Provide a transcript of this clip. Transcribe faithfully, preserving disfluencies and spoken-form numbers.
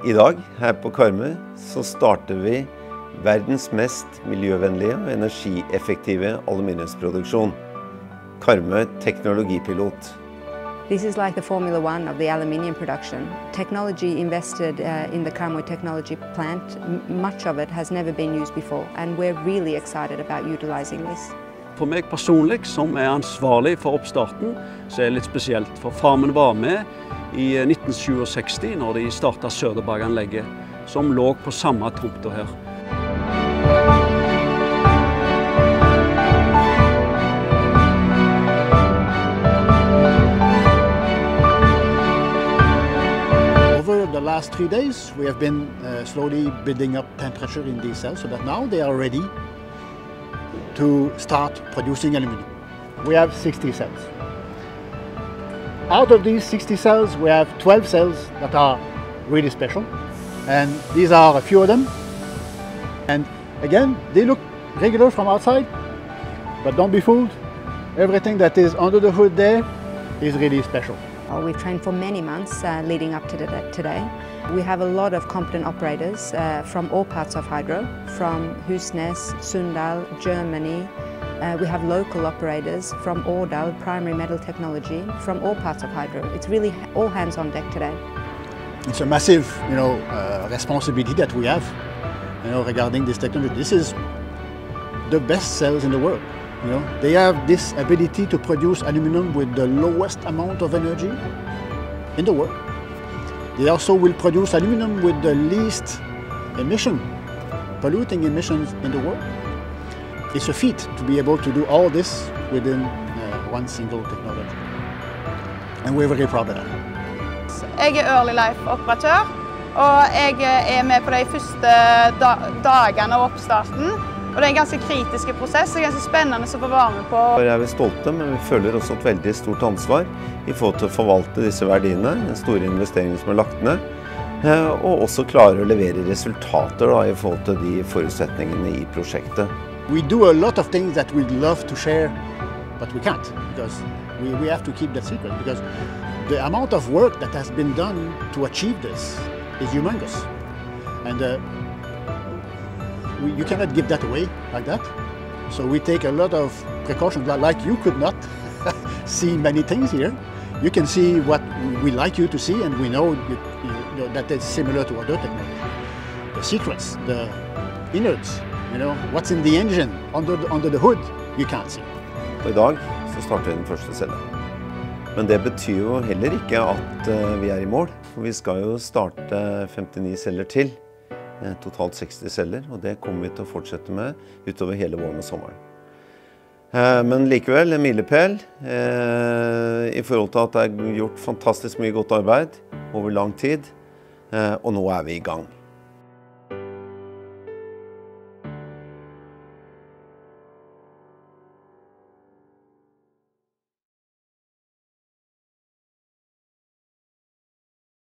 I dag, her på Karmøy, så starter vi verdens mest miljøvennlige og energieffektive aluminiumsproduksjon. Karmøy teknologipilot. This is like the Formula One of the aluminium production. Technology invested uh, in the Karmøy technology plant, m much of it has never been used before, and we're really excited about utilizing this. For meg personlig, som er ansvarlig for oppstarten, så er det litt spesielt. For far min var med i nitten sekstisju når de startet Søderberganlegget, som lå på samme tomter her. Over the last three days, we have been uh, slowly building up temperature in these cells so that now they are ready to start producing aluminium. We have sixty cells. Out of these sixty cells, we have twelve cells that are really special. And these are a few of them. And again, they look regular from outside, but don't be fooled. Everything that is under the hood there is really special. Uh, we've trained for many months uh, leading up to today. We have a lot of competent operators uh, from all parts of Hydro, from Husnes, Sundal, Germany. Uh, we have local operators from Årdal, Primary Metal Technology, from all parts of Hydro. It's really all hands on deck today. It's a massive, you know, uh, responsibility that we have, you know, regarding this technology. This is the best cells in the world. You know, they have this ability to produce aluminum with the lowest amount of energy in the world. They also will produce aluminum with the least emission, polluting emissions in the world. It's a feat to be able to do all this within uh, one single technology. And we're very proud of that. Jeg er Early Life-operatør, og jeg er med på de første dagene av oppstarten. Og det er en ganske kritisk prosess, og ganske spennende å få være med på. Vi er stolte, men vi føler også et veldig stort ansvar i forhold til å forvalte disse verdiene, den store investeringen som er lagt ned, og også klare å levere resultater da, i forhold til de forutsetningene i prosjektet. We do a lot of things that we'd love to share, but we can't, because we, we have to keep that secret, because the amount of work that has been done to achieve this is humongous. And uh, we, you cannot give that away like that. So we take a lot of precautions, like you could not see many things here. You can see what we like you to see, and we know, you, you know that it's similar to other technology. The secrets, the innards, you know, what's in the engine, under the, under the hood, you can't see. I dag så starter den første cellen. Men det betyr jo heller ikke at vi er i mål, for vi skal jo starte femtini celler til, totalt seksti celler, og det kommer vi til å fortsette med utover hele våren og sommeren. Men likevel en milepæl i forhold til at det er gjort fantastisk mye godt arbeid over lang tid, og nå er vi i gang.